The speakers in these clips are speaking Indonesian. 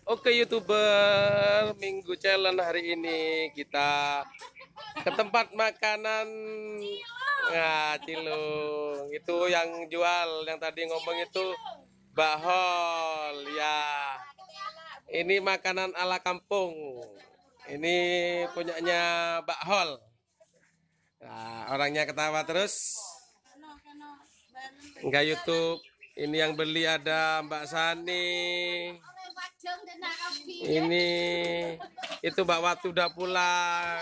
Oke YouTuber, Minggu Challenge hari ini kita ke tempat makanan. Nah, Cilung itu yang jual, yang tadi ngomong itu Bahol ya. Ini makanan ala kampung. Ini punyanya Bahol. Nah, orangnya ketawa terus. Enggak YouTube. Ini yang beli ada Mbak Sani. Ini itu Mbak Watu udah pulang.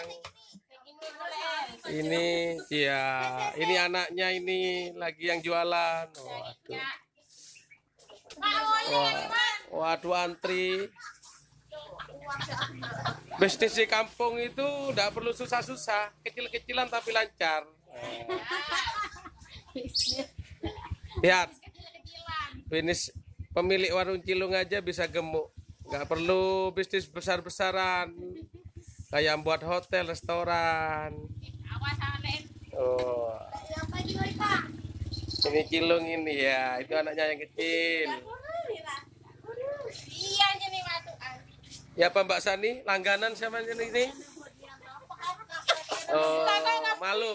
Ini ya, ini anaknya ini lagi yang jualan. Waduh. Waduh antri. Bisnis di kampung itu tidak perlu susah-susah, kecil-kecilan tapi lancar. Lihat, bisnis pemilik warung Cilung aja bisa gemuk, nggak perlu bisnis besar-besaran kayak buat hotel, restoran. Oh, ini Cilung ini ya, itu anaknya yang kecil. Ya Pak Mbak Sani, langganan siapa ini? Oh, malu.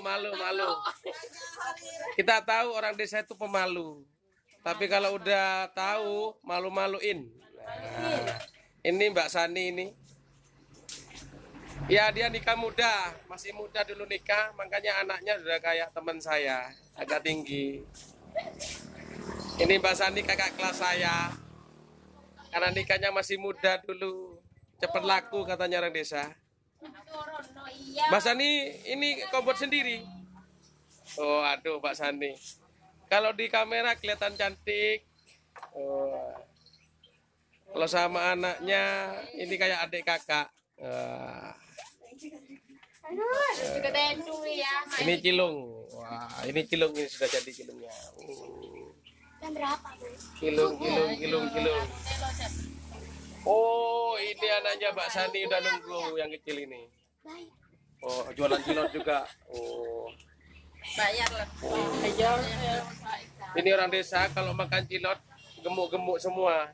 Kita tahu orang desa itu pemalu. Tapi kalau udah tahu, malu-maluin. Nah, ini Mbak Sani ini. Ya dia nikah muda, masih muda dulu nikah, makanya anaknya udah kayak teman saya, agak tinggi. Ini Mbak Sani kakak kelas saya. Karena nikahnya masih muda dulu, cepat laku katanya orang desa. Mbak Sani ini kau buat sendiri. Oh aduh Mbak Sani. Kalau di kamera kelihatan cantik. Oh. Kalau sama anaknya ini kayak adik kakak. Ini Cilung. Wah, ini Cilung ini sudah jadi Cilungnya. Cilung. Oh, ini anaknya Mbak Sani udah nunggu yang kecil ini. Oh, jualan cilok juga. Oh. Bayar lah. Ini orang desa kalau makan cilok gemuk-gemuk semua.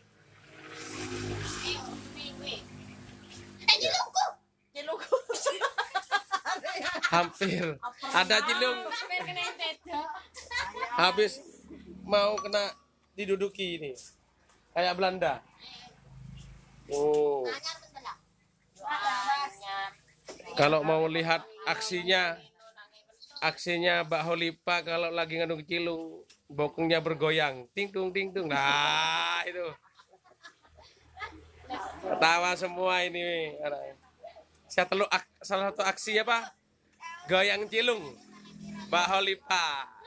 Cilungku. Hampir. Ada Cilung. Habis mau kena diduduki ini. Kayak Belanda. Oh. Kalau mau lihat aksinya Mbak Holipa kalau lagi ngandung Cilung, bokongnya bergoyang, ting tung. Nah itu, ketawa semua ini. Salah satu aksi apa? Goyang Cilung, Mbak Holipa.